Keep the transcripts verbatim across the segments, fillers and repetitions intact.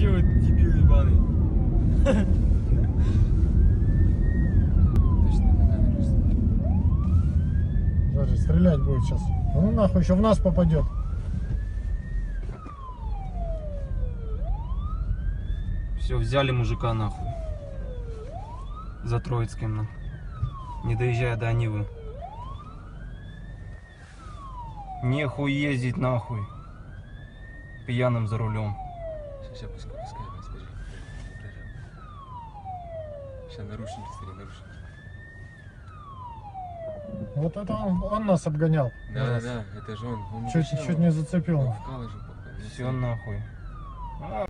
че вы, дебил ебаный? Даже стрелять будет сейчас. Ну нахуй, еще в нас попадет. Все, взяли мужика нахуй. За Троицким, нахуй. Не доезжая до Нивы. Нехуй ездить нахуй. Пьяным за рулем. Сейчас, пускай, пускай, скажи. Сейчас наручники, смотри, наручники. Вот это он, он нас обгонял. Да, да, да, это же он. он Чуть, не чуть не зацепил. Он в калыше, походу. Все нахуй. А.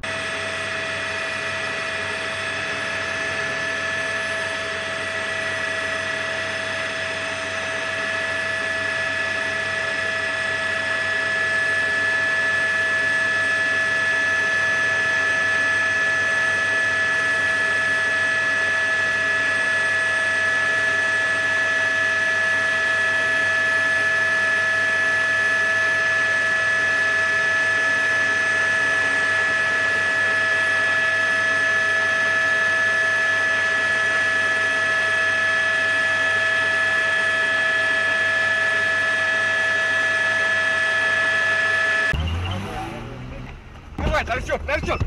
Давай, торчок, торчок!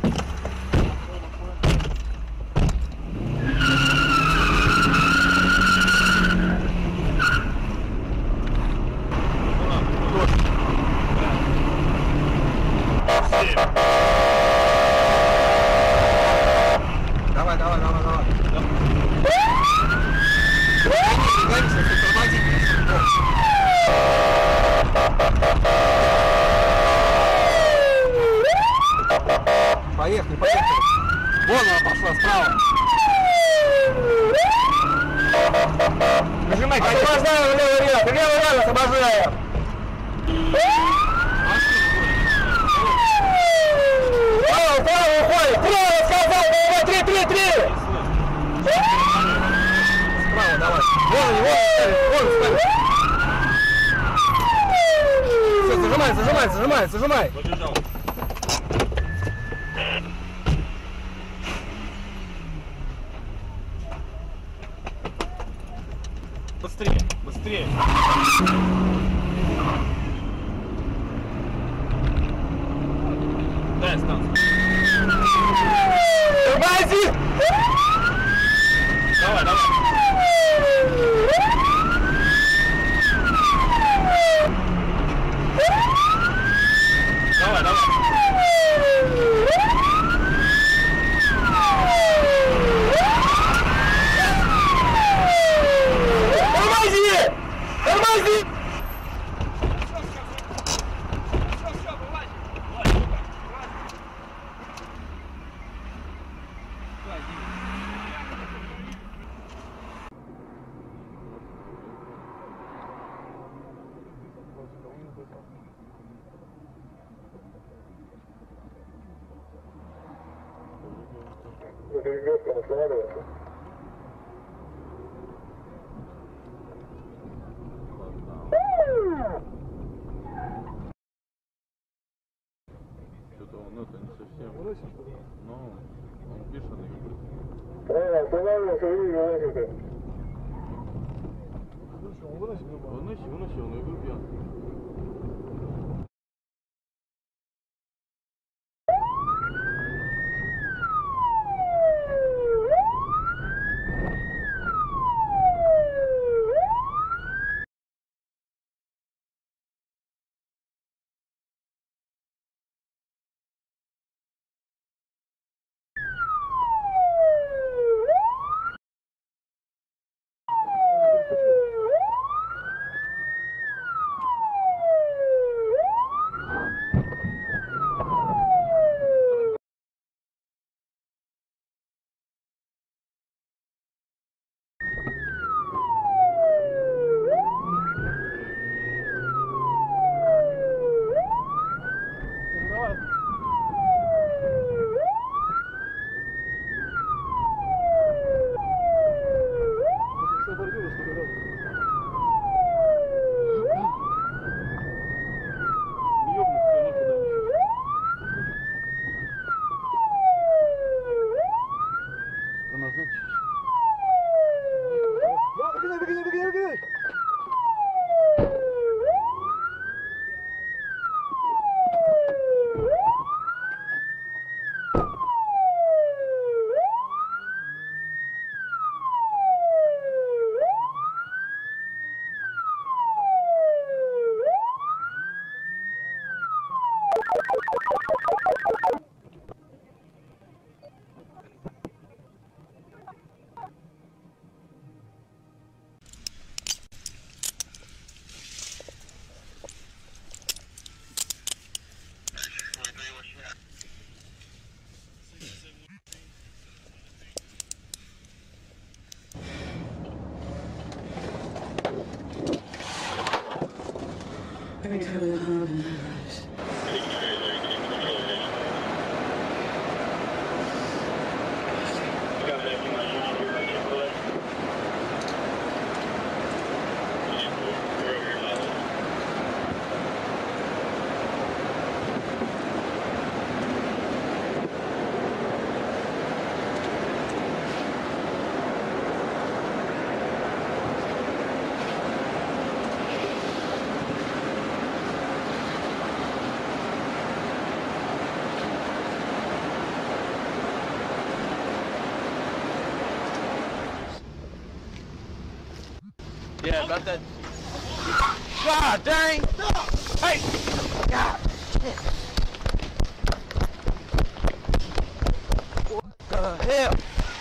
Давай, давай, давай, давай. Поехали, поехали. Вон она пошла справа. Нажимай. Освобождаем левый ряд. Левый ряд освобождаем. Право, право уходит. Право сказал. Давай, три, три, три. Справа давай. Вон они, вон, вон, ставь. Все, зажимай, зажимай, зажимай, зажимай. Побежал. Быстрее, быстрее. Дай станцию. Тормози! Давай, давай. Давай, давай. Тормози! Тормози! Что-то он это не совсем. Но он бешеный. Выноси, выноси, он и был пьян. Yeah, about that. God dang! Hey! God! What the hell?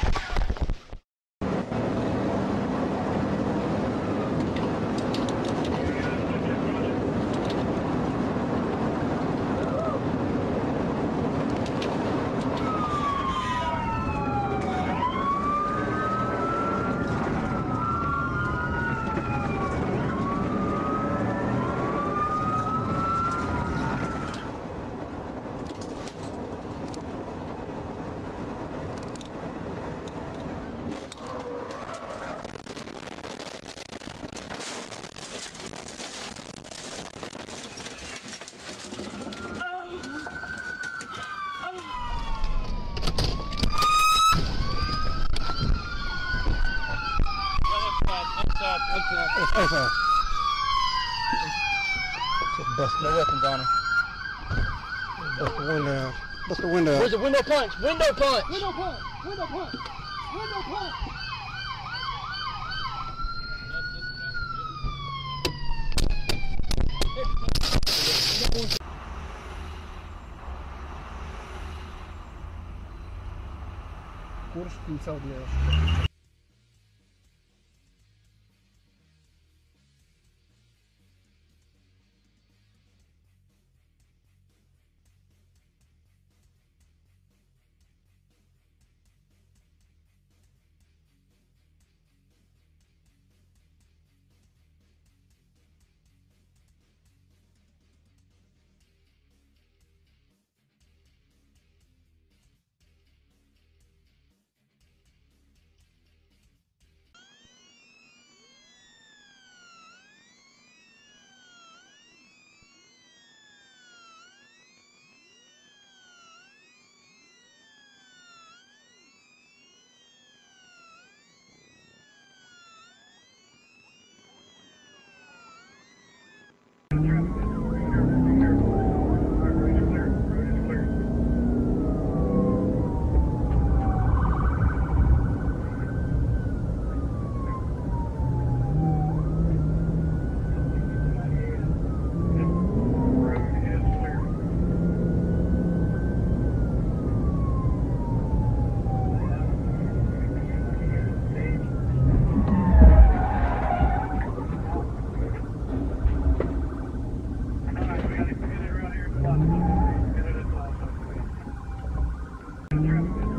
Hey, sir. Bust No weapons on him. bust the window. Bust the window. Where's the window punch? Window punch! Window punch! Window punch! Window punch! Курс пинцал делаешь. Traffic.